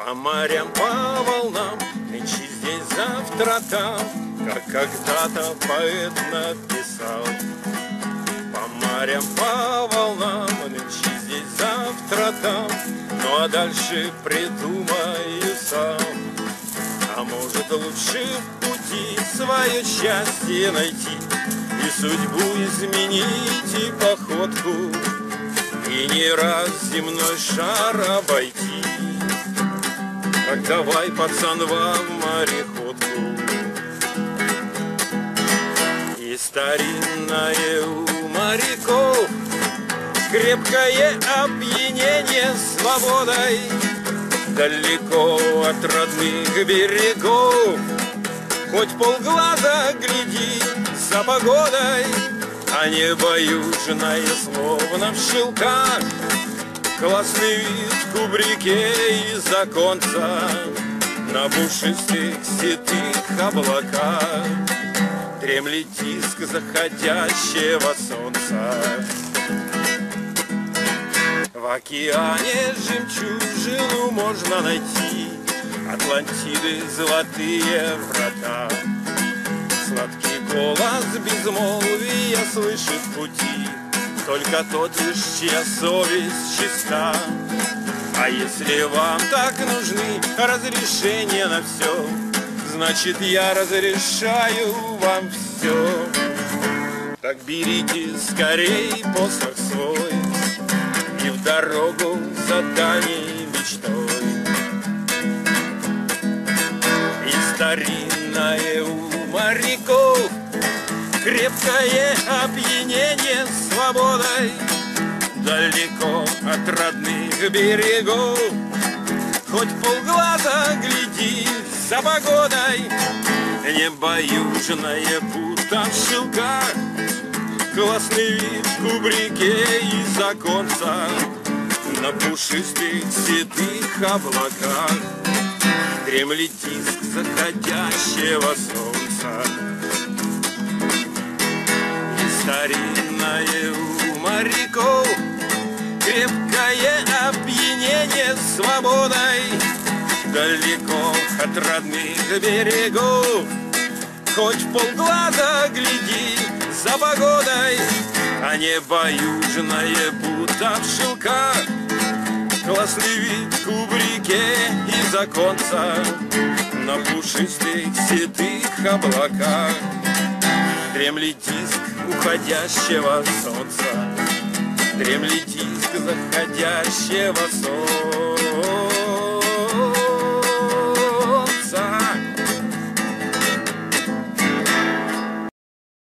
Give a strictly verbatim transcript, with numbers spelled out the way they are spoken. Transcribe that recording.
По морям, по волнам, нынче здесь, завтра там, как когда-то поэт написал. По морям, по волнам, нынче здесь, завтра там, ну а дальше придумаю сам. А может, лучше в пути свое счастье найти, и судьбу изменить, и походку, и не раз земной шар обойти. Так давай, пацан, вам мореходку. И старинное у моряков крепкое опьянение свободой, далеко от родных берегов, хоть полглаза гляди за погодой, а небо южное словно в шелках. Классный вид в кубрике из оконца на пушистых седых облаках дремлет диск заходящего солнца. В океане жемчужину можно найти, Атлантиды золотые врата. Сладкий голос безмолвия слышит в пути только тот лишь, чья совесть чиста. А если вам так нужны разрешения на все, значит, я разрешаю вам все. Так берите скорей посох свой и в дорогу за дальней мечтой. И старинное у моряков крепкое опьянение свободой, далеко от родных берегов, хоть полглаза гляди за погодой, небо южное будто в шелках. Классный вид в кубрике из оконца на пушистых седых облаках дремлет диск заходящего солнца. Старинное у моряков крепкое опьянение свободой, далеко от родных берегов, хоть полглаза гляди за погодой, а небо южное будто в шелках. Классный вид в кубрике из оконца на пушистых седых облаках дремлет диск уходящего солнца, дремлет диск заходящего солнца.